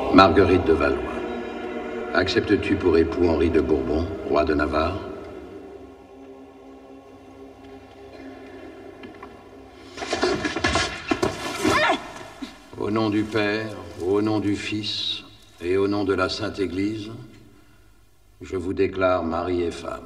Marguerite de Valois. Acceptes-tu pour époux Henri de Bourbon, roi de Navarre? Au nom du Père, au nom du Fils et au nom de la Sainte Église, je vous déclare mari et femme.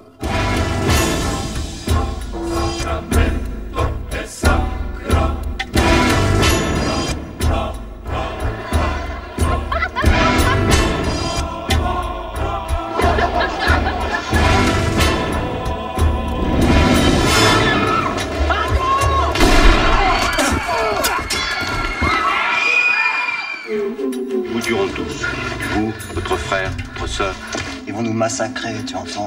Nous tuerons tous. Vous, votre frère, votre sœur. Ils vont nous massacrer, tu entends?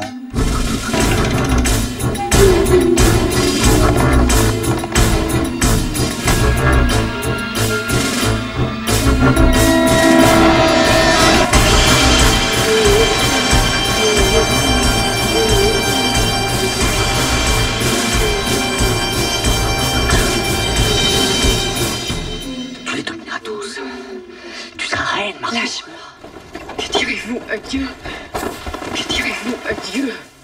Tu les domineras tous. Tu seras reine, Margot. Lâche-moi. Que direz-vous à Dieu? Que direz-vous à Dieu?